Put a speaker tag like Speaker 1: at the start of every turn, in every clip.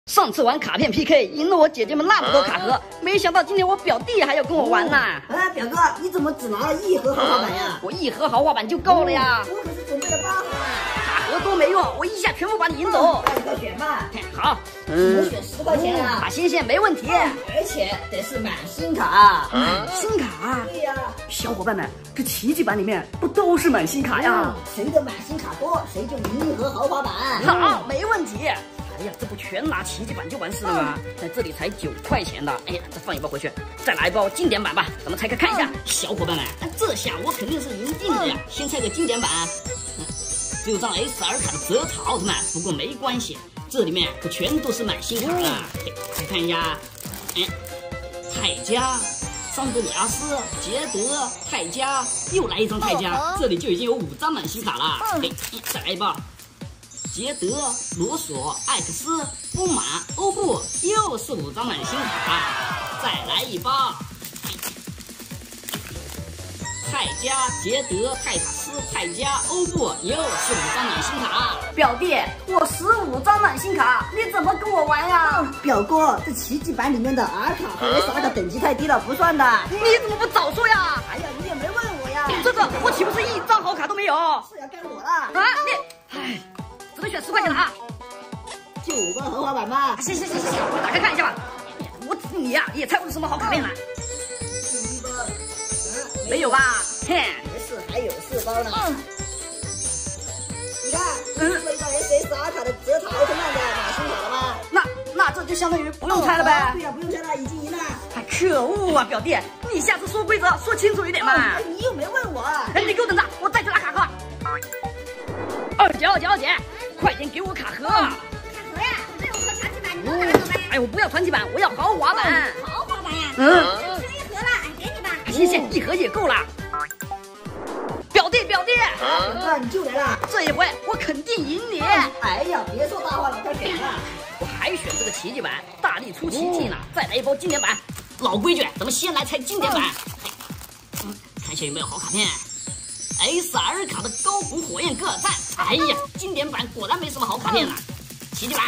Speaker 1: 上次玩卡片 PK 赢了我姐姐们那么多卡盒，没想到今天我表弟还要跟我玩呢。
Speaker 2: 哎，表哥，你怎么只拿了1盒豪华版呀？
Speaker 1: 我1盒豪华版就够了呀。
Speaker 2: 我可是准备了8盒啊。
Speaker 1: 卡盒多没用，我一下全部把你赢走。
Speaker 2: 那你快选吧。
Speaker 1: 好，
Speaker 2: 只能选10块钱啊。
Speaker 1: 把新鲜没问题，
Speaker 2: 而且得是满星卡。
Speaker 1: 满星卡？
Speaker 2: 对呀。
Speaker 1: 小伙伴们，这奇迹版里面不都是满星卡呀？
Speaker 2: 谁的满星卡多，谁就赢1盒豪华版。
Speaker 1: 好，没问题。哎呀，这不全拿奇迹版就完事了吗？在这里才9块钱的，哎呀，再放一包回去，再拿一包经典版吧。咱们拆开看一下，小伙伴们，这下我肯定是赢定了呀！先拆个经典版，只有张 SR 卡的泽塔奥特曼，不过没关系，这里面可全都是满星卡啊！再看一下，泰迦、桑德里阿斯、杰德、泰迦，又来一张泰迦，这里就已经有5张满星卡了。再来一包。杰德、罗索、艾克斯、风马、欧布，又是5张满星卡，再来一包。泰迦、杰德、泰塔斯、泰迦、欧布，又是5张满星卡。表弟，我15张满星卡，你怎么跟我玩呀？
Speaker 2: 表哥，这奇迹版里面的 R 卡和 SR 卡等级太低了，不算的。
Speaker 1: 你怎么不早说呀？
Speaker 2: 哎呀，你也没问我呀。
Speaker 1: 这我岂不是1张好卡都没有？
Speaker 2: 是呀，该我了。
Speaker 1: 啊，你，只能选10块钱了啊！
Speaker 2: 就5个豪华版吧。
Speaker 1: 行，我打开看一下吧。你呀，也猜不出什么好卡片来。
Speaker 2: 第1包，
Speaker 1: 没有吧？嘿，
Speaker 2: 没事，还有4包呢。你看，这一张 SSR 卡的泽塔奥特曼的满星卡了吧？
Speaker 1: 那这就相当于不用猜了呗？
Speaker 2: 对呀，不用猜了，已经赢了。
Speaker 1: 哎，可恶啊，表弟，你下次说规则说清楚一点嘛。
Speaker 2: 你又没问我。
Speaker 1: 哎，你给我等着，我再去拿卡盒。二姐，快点给我卡盒。
Speaker 3: 卡盒呀，我这有盒传奇版，你都拿走呗。
Speaker 1: 哎，我不要传奇版，我要豪华版。
Speaker 3: 豪华版呀？剩1盒了，给你吧。
Speaker 1: 谢谢，1盒也够了。表弟，
Speaker 2: 表哥你就来了，
Speaker 1: 这一回我肯定赢你。
Speaker 2: 哎呀，别说大话了，快选吧。
Speaker 1: 我还选这个奇迹版，大力出奇迹呢。再来一包经典版。老规矩，咱们先来拆经典版。看一下有没有好卡片。SR 卡的高古火焰戈尔赞，哎呀，经典版果然没什么好卡片了。奇迹版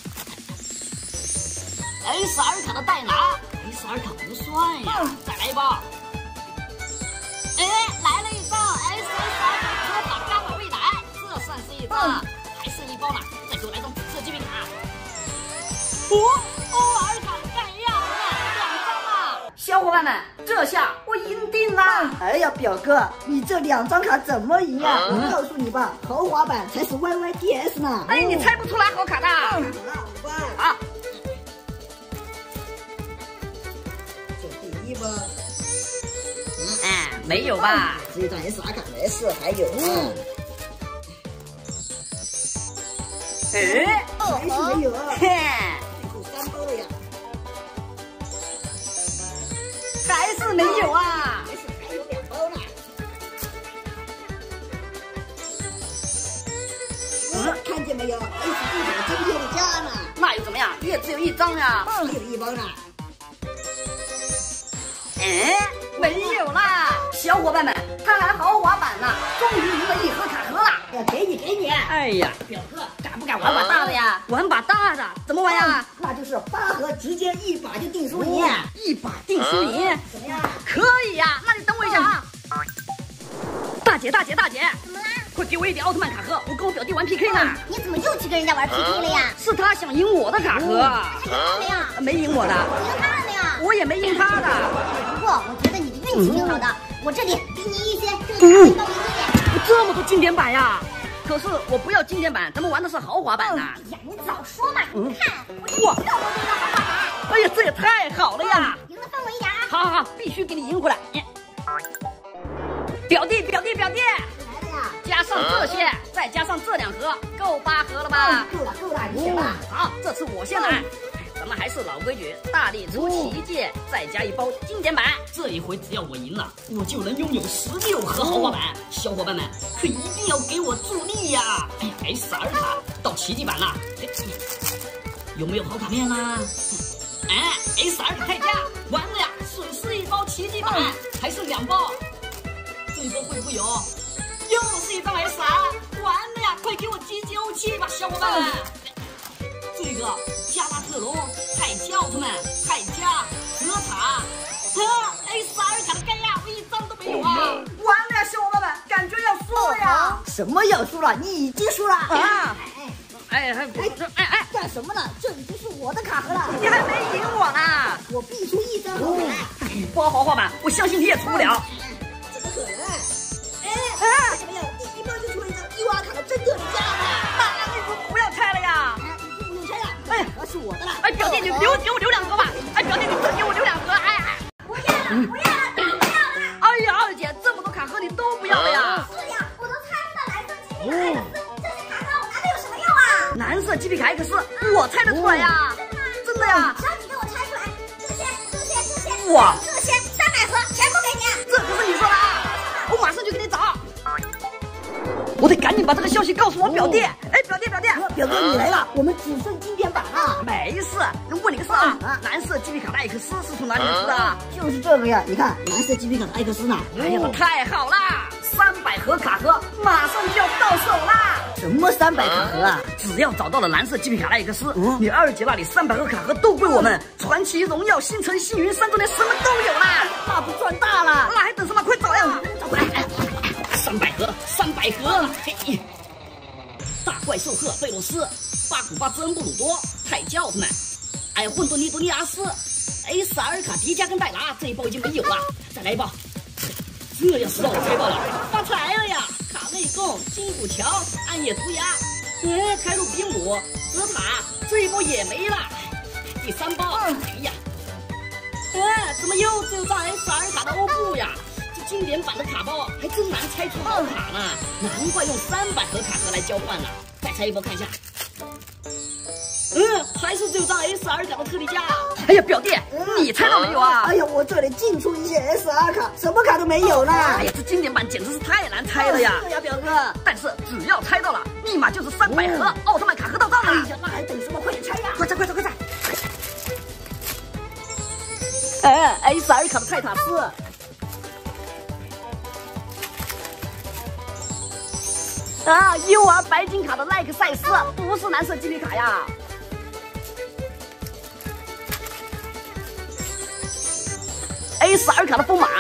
Speaker 1: ，SR 卡的戴拿 ，SR 卡不算呀，再来一包。哎，来了一张 SSR 卡泽塔伽马未来，这算是一张，还剩1包呢，再给我来张紫色机兵卡。OR 卡盖亚2张了，小伙伴们，这下我赢定了。
Speaker 2: 哎呀，表哥，你这2张卡怎么赢啊？我告诉你吧，豪华版才是 YYDS 呢。
Speaker 1: 哎，你猜不出来好卡的。
Speaker 2: 好了，5包。
Speaker 1: 好，
Speaker 2: 这第1包。
Speaker 1: 没有吧？
Speaker 2: 这一张 SR 卡没事，还有呢。还是没有啊。最后3包了呀。
Speaker 1: 还是没有啊。
Speaker 2: 没事，还有2包呢。看见没有 ？SD 卡今天的家呢。
Speaker 1: 那又怎么样？你也只有1张呀。
Speaker 2: 还有1包呢。
Speaker 1: 没有啦！小伙伴们，他还豪华版呢，终于赢了1盒卡盒了。
Speaker 2: 给你。
Speaker 1: 哎呀，表哥，敢不敢玩把大的呀？玩把大的，怎么玩呀？
Speaker 2: 那就是8盒直接1把就定输赢。
Speaker 1: 1把定输赢，
Speaker 2: 怎么样？
Speaker 1: 可以呀，那你等我一下啊。大姐，
Speaker 3: 怎么啦？
Speaker 1: 快给我一点奥特曼卡盒，我跟我表弟玩 PK 呢。
Speaker 3: 你怎么又去跟人家玩 PK 了呀？
Speaker 1: 是他想赢我的卡盒，
Speaker 3: 他赢了没有？
Speaker 1: 没赢我的。
Speaker 3: 赢他了没有？
Speaker 1: 我也没赢他的。
Speaker 3: 不过我觉得你的运气挺好的，我这里给你一些这个大红包赢点。
Speaker 1: 这么多经典版呀！可是我不要经典版，咱们玩的是豪华版呢。
Speaker 3: 哎呀，你早说嘛！你看，我这
Speaker 1: 哇
Speaker 3: 这么多张豪华版。
Speaker 1: 哎呀，这也太好了呀！
Speaker 3: 赢的分我一点啊！
Speaker 1: 好，必须给你赢回来。表弟，
Speaker 2: 来了呀！
Speaker 1: 加上这些，再加上这2盒，够8盒了吧？
Speaker 2: 够了，你选吧。
Speaker 1: 好，这次我先来。咱们还是老规矩，大力出奇迹，再加1包经典版。这一回只要我赢了，我就能拥有16盒豪华版。小伙伴们可一定要给我助力呀！哎呀 ，SR 卡到奇迹版了，有没有好卡片啦？SR 卡泰迦，完了呀，损失1包奇迹版，还剩2包，这一包会不会有？又是一张 SR， 完了呀！快给我集结武器吧，小伙伴们！这个加拉奥特曼、泰迦、德塔。A12卡的盖亚，我一张都没有啊！
Speaker 2: 完了呀，小伙伴们，感觉要输了呀！什么要输了？你已经输了啊！
Speaker 1: 哎，
Speaker 2: 干什么呢？这已经是我的卡盒了，
Speaker 1: 你还没赢我呢！
Speaker 2: 我必出一张好牌。
Speaker 1: 包豪华版，我相信你也出不了。
Speaker 2: 怎么可能？看见没有？第一包就出了一张伊娃卡的真特别价了。
Speaker 1: 那你不要拆了呀！
Speaker 2: 你不用拆了，
Speaker 1: 哎，
Speaker 2: 是我的了。
Speaker 1: 哎，表弟，你给我留2盒吧！哎，表弟，你真给我留2盒！哎，
Speaker 3: 不要了！
Speaker 1: 哎呀，二姐，这么多卡盒你都不要了呀？
Speaker 3: 是呀，我都猜不到蓝色鸡皮卡 X，这些卡盒我拿它有什么用啊？
Speaker 1: 蓝色鸡皮卡 X，我猜得出来呀！真的呀！
Speaker 3: 只要你给我猜出来，这些，
Speaker 1: 哇，
Speaker 3: 这些300盒全部给你。
Speaker 1: 这可是你说的啊！我马上就给你找。我得赶紧把这个消息告诉我表弟。哎，表弟，
Speaker 2: 表哥你来了，我们只剩经典版了。
Speaker 1: 没事，问你个事啊，蓝色鸡皮卡的 X 是从哪里出的？
Speaker 2: 就是这个呀，你看蓝色鸡皮卡的 X 呢？
Speaker 1: 哎呀，太好啦！300盒卡盒马上就要到手啦！
Speaker 2: 什么300卡盒啊？
Speaker 1: 只要找到了蓝色鸡皮卡的 X，你二姐那里300盒卡盒都归我们。传奇、荣耀、星辰、星云3周年什么都有啦！
Speaker 2: 那不赚大了？
Speaker 1: 那还等什么？快找呀！找快！300盒！嘿！大怪兽赫贝洛斯、巴古巴兹恩布鲁多、泰迦奥特曼，哎呀，混沌尼多尼亚斯、A12卡迪迦跟戴拿，这一包已经没有了，再来一包。这要是让我猜到了，发财了呀！卡内贡、金古桥、暗夜涂鸦，开路比姆、泽塔，这一包也没了。第3包，哎呀，怎么又只有张 A12卡的欧布呀？经典版的卡包还真难猜出好卡呢，难怪用300盒卡盒来交换呢。再猜一包看一下，还是只有张 A12卡的特利迦。哎呀，表弟，你猜到没有啊？
Speaker 2: 哎呀，我这里进出一些 SR 卡，什么卡都没有呢。
Speaker 1: 哎呀，这经典版简直是太难猜了呀！
Speaker 2: 是呀，表哥。
Speaker 1: 但是只要猜到了，立马就是300盒奥特曼卡盒到账了。
Speaker 2: 哎呀，那还等什么？快点猜呀！
Speaker 1: 快猜！A12卡的泰塔斯。UR 白金卡的奈克赛斯不是蓝色鸡皮卡呀。A12卡的风马。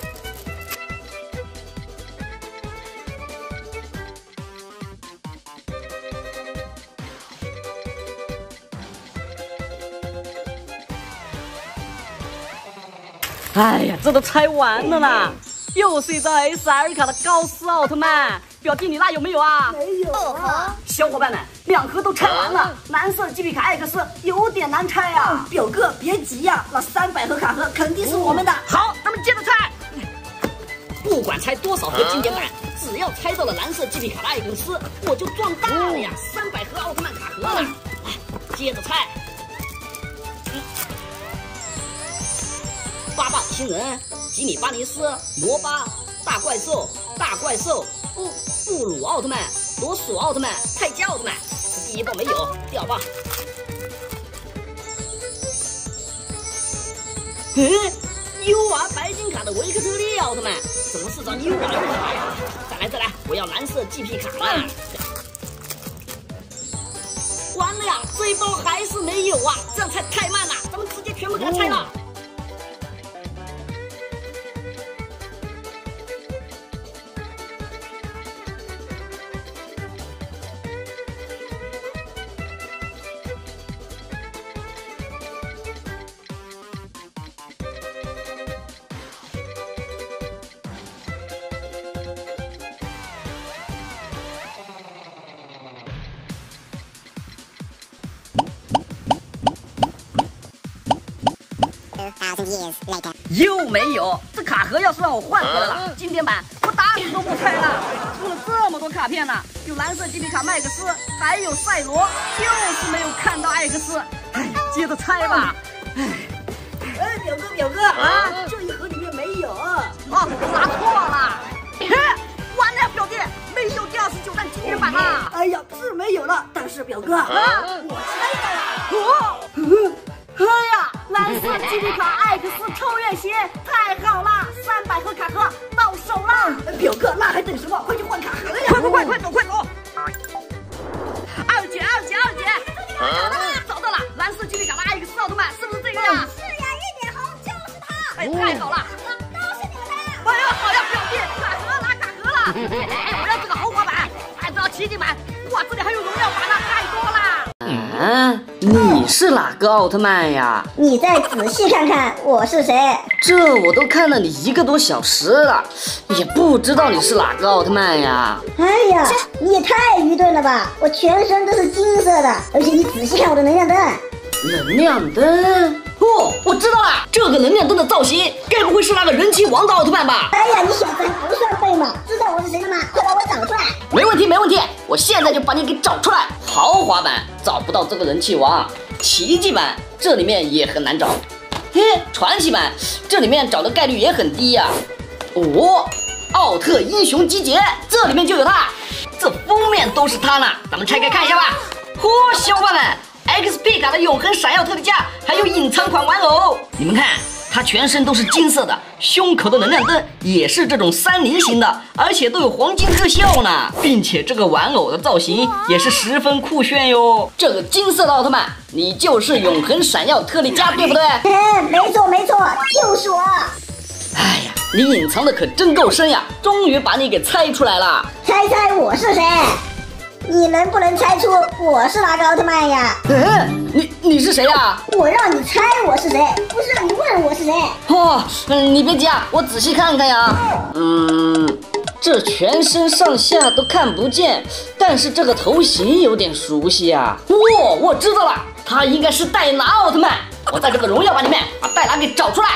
Speaker 1: 哎呀，这都猜完了啦！又是一张 A12卡的高斯奥特曼。表弟，你那有没有啊？
Speaker 2: 没有啊！
Speaker 1: 小伙伴们，2盒都拆完了，蓝色鸡皮卡 X 有点难猜啊！
Speaker 2: 表哥别急呀，那300盒卡盒肯定是我们的。
Speaker 1: 好，咱们接着猜。不管猜多少盒经典版，只要猜到了蓝色鸡皮卡的 X，我就赚大了呀！300盒奥特曼卡盒了。来，接着猜。巴巴星人、吉米巴尼斯、罗巴、大怪兽、布鲁奥特曼、罗索奥特曼、泰迦奥特曼，第1包没有，第2包。UR 白金卡的维克特利奥特曼，怎么是张 UR 卡呀？再来，我要蓝色 GP 卡了。完了呀，这一包还是没有啊！这样猜太慢了，咱们直接全部给它拆了。又没有，这卡盒要是让我换回来了，经典版我打死都不拆了。出了这么多卡片呢，有蓝色鸡皮卡麦克斯，还有赛罗，就是没有看到 X。哎，接着猜吧。
Speaker 2: 哎，表哥啊，这一盒里面没有啊，
Speaker 1: 拿错了。完了，表弟，没有第29弹经典版了。
Speaker 2: 哎呀，是没有了，但是表哥我猜到了。
Speaker 1: 哎呀，蓝色鸡皮卡 X 超越鞋，太好了！300盒卡盒到手了。
Speaker 2: 表哥，那还等什么？快去换卡盒呀！
Speaker 1: 快走！二姐，找到了蓝色鸡皮卡的 X 奥特曼，是不是你是哪个奥特曼呀？
Speaker 2: 你再仔细看看我是谁。
Speaker 1: 这我都看了你1个多小时了，也不知道你是哪个奥特曼呀？
Speaker 2: 哎呀，你也太愚钝了吧！我全身都是金色的，而且你仔细看我的能量灯。
Speaker 1: 能量灯？哦，我知道了，这个能量灯的造型，该不会是那个人气王的奥特曼吧？
Speaker 2: 哎呀，你小子还不算废吗？知道我是谁了吗？快把我找出来！
Speaker 1: 没问题，没问题，我现在就把你给找出来。豪华版找不到这个人气王，奇迹版这里面也很难找，嘿，传奇版这里面找的概率也很低呀。哦，奥特英雄集结，这里面就有他，这封面都是他呢，咱们拆开看一下吧。嚯，小伙伴们！XP 卡的永恒闪耀特利迦，还有隐藏款玩偶，你们看，它全身都是金色的，胸口的能量灯也是这种3菱形的，而且都有黄金特效呢，并且这个玩偶的造型也是十分酷炫哟。这个金色的奥特曼，你就是永恒闪耀特利迦，对不对？
Speaker 2: 没错没错，就是我。
Speaker 1: 哎呀，你隐藏的可真够深呀，终于把你给猜出来了。
Speaker 2: 猜猜我是谁？你能不能猜出我是哪个奥特曼呀？
Speaker 1: 你是谁呀？
Speaker 2: 我让你猜我是谁，不是让你问我是谁。
Speaker 1: 哦，你别急啊，我仔细看看呀。这全身上下都看不见，但是这个头型有点熟悉啊。哦，我知道了，他应该是戴拿奥特曼。我在这个荣耀版里面把戴拿给找出来。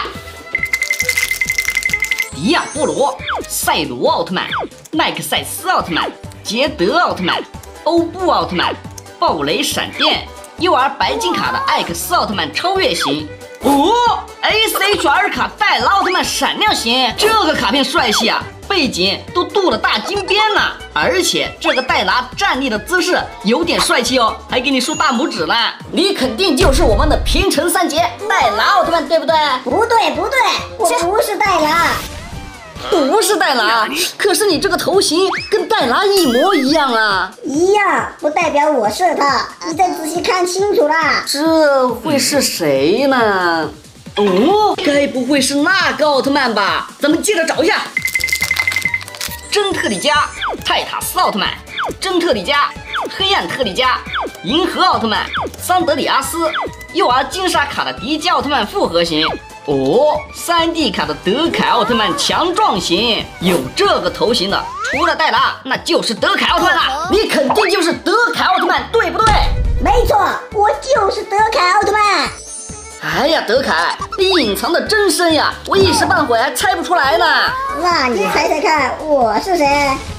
Speaker 1: 迪亚波罗、赛罗奥特曼、麦克赛斯奥特曼、捷德奥特曼、欧布奥特曼、暴雷闪电、UR 白金卡的艾克斯奥特曼超越型。哦 ，SHR 卡戴拿奥特曼闪亮型，这个卡片帅气啊，背景都镀了大金边呢，而且这个戴拿站立的姿势有点帅气哦，还给你竖大拇指呢。你肯定就是我们的平成3杰戴拿奥特曼，对不对？
Speaker 2: 不对，我不是戴拿。
Speaker 1: 不是戴拿，可是你这个头型跟戴拿一模一样啊！
Speaker 2: 一样不代表我是他，你再仔细看清楚啦。
Speaker 1: 这会是谁呢？哦，该不会是那个奥特曼吧？咱们接着找一下。真特利迦、泰塔斯奥特曼、真特利迦、黑暗特利迦、银河奥特曼、桑德里阿斯、UR 金沙卡的迪迦奥特曼复合型。哦，3D 卡的德凯奥特曼强壮型，有这个头型的，除了戴拿，那就是德凯奥特曼了。你肯定就是德凯奥特曼，对不对？
Speaker 2: 没错，我就是德凯奥特曼。
Speaker 1: 哎呀，德凯，你隐藏的真深呀，我一时半会还猜不出来呢。
Speaker 2: 那你猜猜看，我是谁？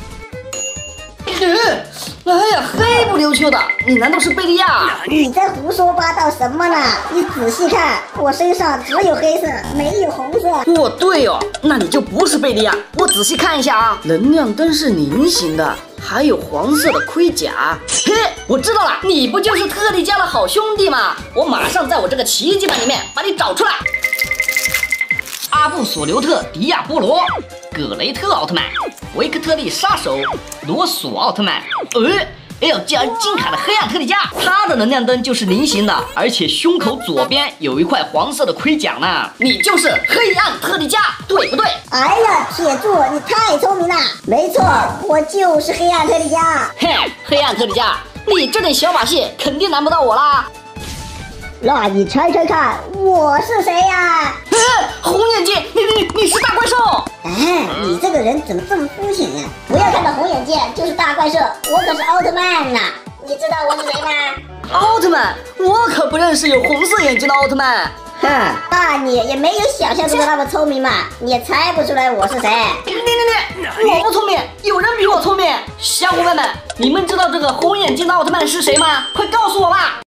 Speaker 1: 哎呀，黑不溜秋的，你难道是贝利亚？
Speaker 2: 你在胡说八道什么呢？你仔细看，我身上只有黑色，没有红色。
Speaker 1: 哦，对哦，那你就不是贝利亚。我仔细看一下啊，能量灯是菱形的，还有黄色的盔甲。嘿，我知道了，你不就是特利迦的好兄弟吗？我马上在我这个奇迹版里面把你找出来。阿布索留特迪亚波罗、葛雷特奥特曼、维克特利杀手、罗索奥特曼。LGR 金卡的黑暗特利迦，它的能量灯就是菱形的，而且胸口左边有一块黄色的盔甲呢。你就是黑暗特利迦，对不对？
Speaker 2: 哎呀，铁柱，你太聪明了。没错，我就是黑暗特利迦。
Speaker 1: 嘿，黑暗特利迦，你这点小把戏肯定难不到我啦。
Speaker 2: 那你猜猜看，我是谁呀？
Speaker 1: 红眼睛，你是大怪兽。
Speaker 2: 哎，你这个人怎么这么肤浅呀？不要看到红眼睛就是大怪兽，我可是奥特曼呐！你知道我是谁吗？
Speaker 1: 奥特曼？我可不认识有红色眼睛的奥特曼。
Speaker 2: 那你也没有想象中的那么聪明嘛，你也猜不出来我是谁。
Speaker 1: 我不聪明，有人比我聪明。小伙伴们，你们知道这个红眼睛的奥特曼是谁吗？快告诉我吧！